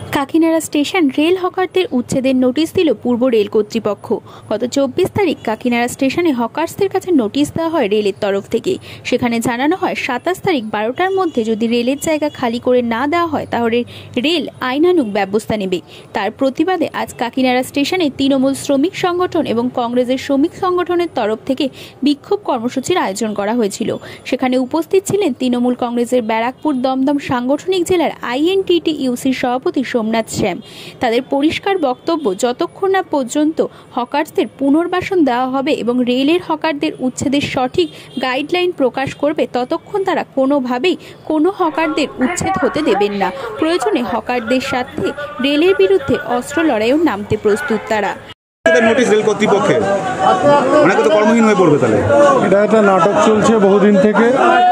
Kakinara station rail হকারদের উচ্ছেদের notice দিল পূর্ব রেল কর্তৃপক্ষ। গত 24 তারিখ কাকিনাড়া স্টেশনে হকার্সদের কাছে নোটিশ দেওয়া হয় রেলের তরফ থেকে। সেখানে জানানো হয় 27 তারিখ 12টার মধ্যে যদি রেলের জায়গা খালি করে না দেওয়া হয় তাহলে রেল আইনানুগ ব্যবস্থা নেবে। তার প্রতিবাদে আজ কাকিনাড়া স্টেশনে তৃণমূল শ্রমিক সংগঠন এবং কংগ্রেসের শ্রমিক সংগঠনের তরফ থেকে বিক্ষোভ কর্মসূচির আয়োজন করা হয়েছিল। সেখানে উপস্থিত ছিলেন তৃণমূল কংগ্রেসের ব্যারাকপুর দমদম সাংগঠনিক জেলার INTTUC সভাপতি সোমনাথ শ্যাম। তাদের পরিষ্কার বক্তব্য, যতক্ষণ না পর্যন্ত হকারদের পুনর্বাসন দেওয়া হবে এবং রেলের হকারদের উচ্ছেদের সঠিক গাইডলাইন প্রকাশ করবে ততক্ষণ তারা কোনোভাবেই কোনো হকারদের উচ্ছেদ হতে দেবেন না। প্রয়োজনে হকারদের সাথে রেলের বিরুদ্ধে অস্ত্র লড়াইও নামতে প্রস্তুত তারা। নোটিশ রেল কর্তৃপক্ষের অনেকে তো কর্মহীন হয়ে পড়বে। তাহলে এটা একটা নাটক চলছে বহুদিন থেকে।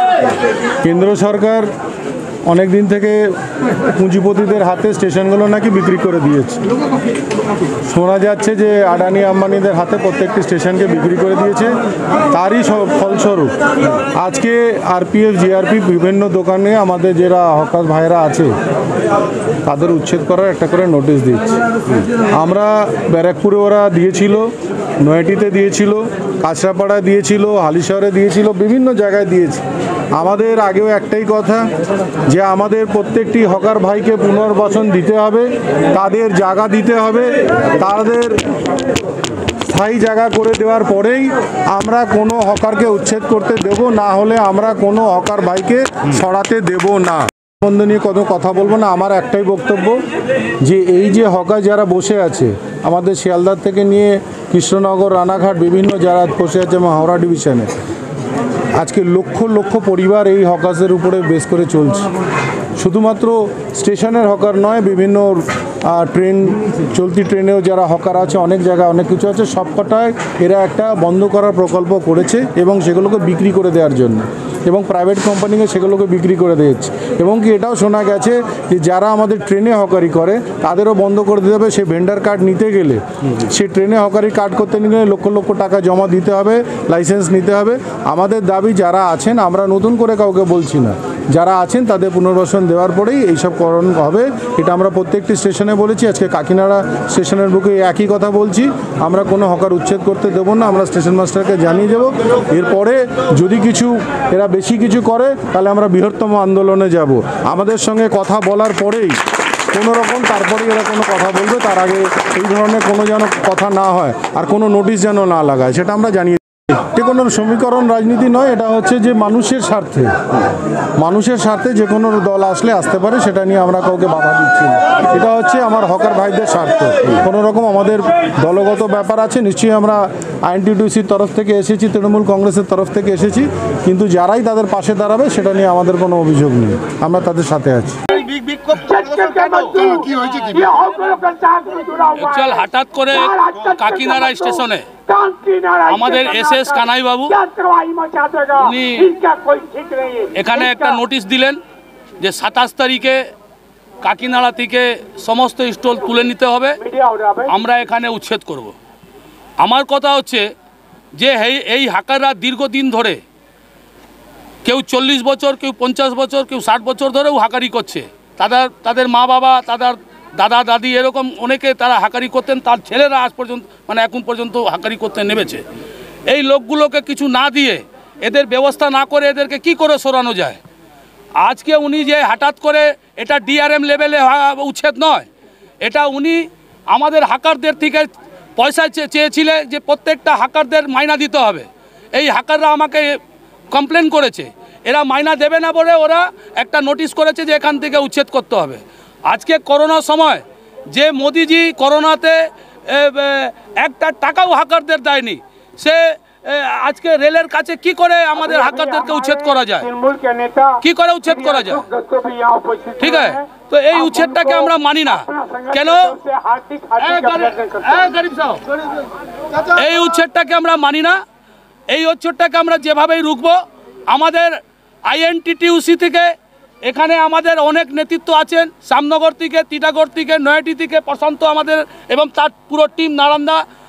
কেন্দ্র সরকার অনেক দিন থেকে পুঁজিপতিদের হাতে স্টেশনগুলো নাকি বিক্রি করে দিয়েছে। শোনা যাচ্ছে যে আদানি আম্বানিদের হাতে প্রত্যেকটি স্টেশনকে বিক্রি করে দিয়েছে। তারই ফলস্বরূপ আজকে RPF GRP বিভিন্ন দোকানে আমাদের যারা হকার ভাইরা আছে তাদের উচ্ছেদ করার একটা করে নোটিশ দিচ্ছে। আমরা ব্যারাকপুরে ওরা দিয়েছিল, নয়াটিতে দিয়েছিল, কাঁচরাপাড়া দিয়েছিল, হালিশহরে দিয়েছিল, বিভিন্ন জায়গায় দিয়েছে। আমাদের আগেও একটাই কথা যে আমাদের প্রত্যেকটি হকার ভাইকে পুনর্বাসন দিতে হবে, তাদের জায়গা দিতে হবে, তাদের স্থায়ী জায়গা করে দেওয়ার পরেই আমরা কোনো হকারকে উচ্ছেদ করতে দেব, না হলে আমরা কোনো হকার ভাইকে সরাতে দেব না। বন্ধ নিয়ে কত কথা বলবো না। আমার একটাই বক্তব্য যে এই যে হকার যারা বসে আছে আমাদের শিয়ালদার থেকে নিয়ে কৃষ্ণনগর, রানাঘাট বিভিন্ন যারা বসে আছে হাওড়া ডিভিশনে, আজকে লক্ষ লক্ষ পরিবার এই হকারদের উপরে বেস করে চলছে। শুধুমাত্র স্টেশনের হকার নয়, বিভিন্ন ট্রেন, চলতি ট্রেনেও যারা হকার আছে, অনেক জায়গায় অনেক কিছু আছে, সবকটায় এরা একটা বন্ধ করার প্রকল্প করেছে এবং সেগুলোকে বিক্রি করে দেওয়ার জন্য, এবং প্রাইভেট কোম্পানিকে সেগুলোকে বিক্রি করে দিয়েছে। এবং কি এটাও শোনা গেছে যে যারা আমাদের ট্রেনে হকারি করে তাদেরও বন্ধ করে দিতে হবে। সে ভেন্ডার কার্ড নিতে গেলে, সে ট্রেনে হকারি কার্ড করতে গেলে লক্ষ লক্ষ টাকা জমা দিতে হবে, লাইসেন্স নিতে হবে। আমাদের দাবি যারা আছেন, আমরা নতুন করে কাউকে বলছি না, যারা আছেন তাদের পুনর্বাসন দেওয়ার পরেই এইসব করণ হবে। এটা আমরা প্রত্যেকটি স্টেশনে বলেছি। আজকে কাকিনাড়া স্টেশনের বুকে একই কথা বলছি, আমরা কোনো হকার উচ্ছেদ করতে দেবো না। আমরা স্টেশন মাস্টারকে জানিয়ে দেবো। এরপরে যদি কিছু এরা বেশি কিছু করে তাহলে আমরা বৃহত্তম আন্দোলনে যাব। আমাদের সঙ্গে কথা বলার পরেই কোনো রকম তারপরেই এরা কোনো কথা বলবে, তার আগে এই ধরনের কোনো যেন কথা না হয় আর কোনো নোটিশ যেন না লাগায়, সেটা আমরা জানিয়ে। এটি কোনো সমীকরণ রাজনীতি নয়, এটা হচ্ছে যে মানুষের স্বার্থে যে কোনো দল আসলে আসতে পারে, সেটা নিয়ে আমরা কাউকে বাধা দিচ্ছি না। এটা হচ্ছে আমার হকার ভাইদের স্বার্থ। কোনো রকম আমাদের দলগত ব্যাপার আছে, নিশ্চয়ই আমরা INTTUCর তরফ থেকে এসেছি, তৃণমূল কংগ্রেসের তরফ থেকে এসেছি, কিন্তু যারাই তাদের পাশে দাঁড়াবে সেটা নিয়ে আমাদের কোনো অভিযোগ নেই, আমরা তাদের সাথে আছি। হঠাৎ করে কাকিনাড়া স্টেশনে আমাদের SS কানাই বাবু উনি এখানে একটা নোটিশ দিলেন যে 27 তারিখে কাকিনাড়া থেকে সমস্ত স্টল তুলে নিতে হবে, আমরা এখানে উচ্ছেদ করব। আমার কথা হচ্ছে যে এই হাকাররা দীর্ঘদিন ধরে, কেউ 40 বছর, কেউ 50 বছর, কেউ 60 বছর ধরেও হাকারি করছে। তাদের মা বাবা, তাদের দাদা দাদি এরকম অনেকে তারা হাকারি করতেন, তার ছেলেরা আজ পর্যন্ত এখন পর্যন্ত হাকারি করতে নেমেছে। এই লোকগুলোকে কিছু না দিয়ে, এদের ব্যবস্থা না করে এদেরকে কি করে সরানো যায়? আজকে উনি যে হঠাৎ করে, এটা DRM লেভেলে উচ্ছেদ নয়, এটা উনি আমাদের হাকারদের থেকে পয়সা চেয়েছিলেন যে প্রত্যেকটা হাকারদের মাইনা দিতে হবে। এই হাকাররা আমাকে কমপ্লেন করেছে, এরা মাইনা দেবে না বলে ওরা একটা নোটিশ করেছে যে এখান থেকে উচ্ছেদ করতে হবে। আজকে করোনার সময় যে মোদিজি করোনাতে একটা টাকাও হাকারদের দেয়নি, সে আজকে রেলের কাছে কি করে আমাদের হাকারদেরকে উচ্ছেদ করা যায়, কি করে উচ্ছেদ করা যায়? ঠিক আছে, তো এই উচ্ছেদটাকে আমরা মানি না। কেন? এই উচ্ছেদটাকে আমরা মানি না। এই উচ্ছেদটাকে আমরা যেভাবেই রুখবো। আমাদের INTTUC থেকে এখানে আমাদের অনেক নেতৃত্ব আছেন, শ্যামনগর থেকে, টিটাগড় থেকে, নয়াটি থেকে প্রশান্ত আমাদের এবং তার পুরো টিম, নারান্দা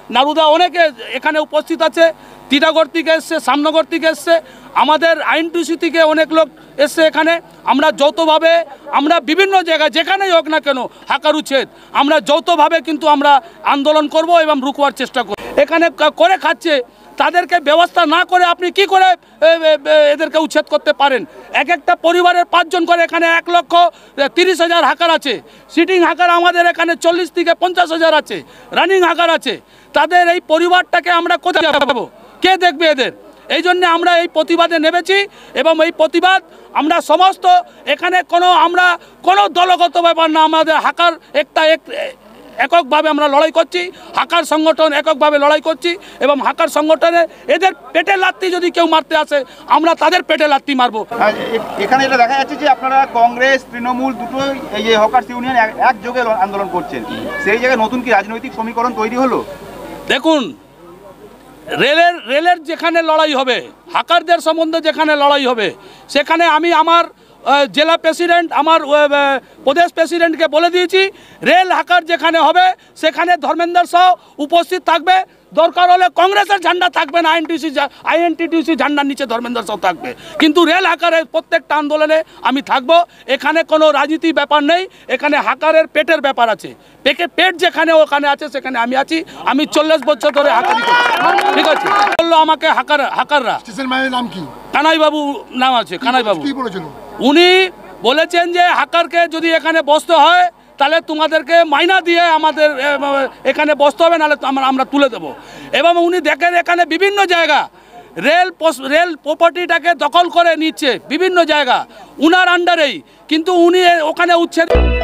নারুদা অনেকে এখানে উপস্থিত আছে, টিটাগড় থেকে এসছে, সামনগর থেকে এসছে, আমাদের আইএনটিসি থেকে অনেক লোক এসছে এখানে। আমরা যৌথভাবে আমরা বিভিন্ন জায়গায় যেখানেই হোক না কেন হাকার উচ্ছেদ আমরা যৌথভাবে কিন্তু আমরা আন্দোলন করব এবং রুখবার চেষ্টা করব। এখানে করে খাচ্ছে, তাদেরকে ব্যবস্থা না করে আপনি কি করে এদেরকে উচ্ছেদ করতে পারেন? এক একটা পরিবারের 5 জন করে, এখানে 1,30,000 হাকার আছে। সিটিং হাকার আমাদের এখানে 40 থেকে 50,000 আছে, রানিং হাকার আছে। তাদের এই পরিবারটাকে আমরা কোথায় পাবো? কে দেখবে এদের? এই জন্য আমরা এই প্রতিবাদে নেমেছি এবং এই প্রতিবাদ আমরা সমস্ত এখানে আমরা কোনো দলগত ব্যাপার না, আমাদের হাকার এককভাবে আমরা লড়াই করছি, হাকার সংগঠন এককভাবে লড়াই করছি এবং হাকার সংগঠনে এদের পেটে লাত্তি যদি কেউ মারতে আসে আমরা তাদের পেটে লাত্তি মারবো। এখানে এটা দেখা যাচ্ছে যে আপনারা কংগ্রেস তৃণমূল দুটোই এই যে হকার্স ইউনিয়ন একযোগে আন্দোলন করছেন, সেই জায়গায় নতুন কি রাজনৈতিক সমীকরণ তৈরি হলো? দেখুন, রেলের যেখানে লড়াই হবে, হাকারদের সম্বন্ধে যেখানে লড়াই হবে, সেখানে আমি আমার জেলা প্রেসিডেন্ট, আমার প্রদেশ প্রেসিডেন্টকে বলে দিয়েছি, রেল হাকার যেখানে হবে সেখানে ধর্মেন্দ্র সাউ উপস্থিত থাকবে। দরকার হলে কংগ্রেসের ঝান্ডা থাকবে না, আইএনটিটিউসি ঝান্ডার নিচে ধর্মেন্দ্র সাউ থাকবে, কিন্তু রেল হাকারের প্রত্যেকটা আন্দোলনে আমি থাকব। এখানে কোনো রাজনীতি ব্যাপার নেই, এখানে হাকারের পেটের ব্যাপার আছে। পেট যেখানে ওখানে আছে সেখানে আমি আছি। আমি 40 বছর ধরে হাকারি করছি, ঠিক আছে? বললো আমাকে হাকাররা, নাম কি? কানাইবাবু নাম আছে, কানাইবাবু। কি বলেছিল? উনি বলেছেন যে হাকারকে যদি এখানে বসতে হয় তাহলে তোমাদেরকে মাইনা দিয়ে আমাদের এখানে বসতে হবে, নাহলে আমরা তুলে দেবো। এবং উনি দেখেন এখানে বিভিন্ন জায়গা রেল প্রপার্টিটাকে দখল করে নিচ্ছে বিভিন্ন জায়গা উনার আন্ডারেই, কিন্তু উনি ওখানে উচ্ছেদ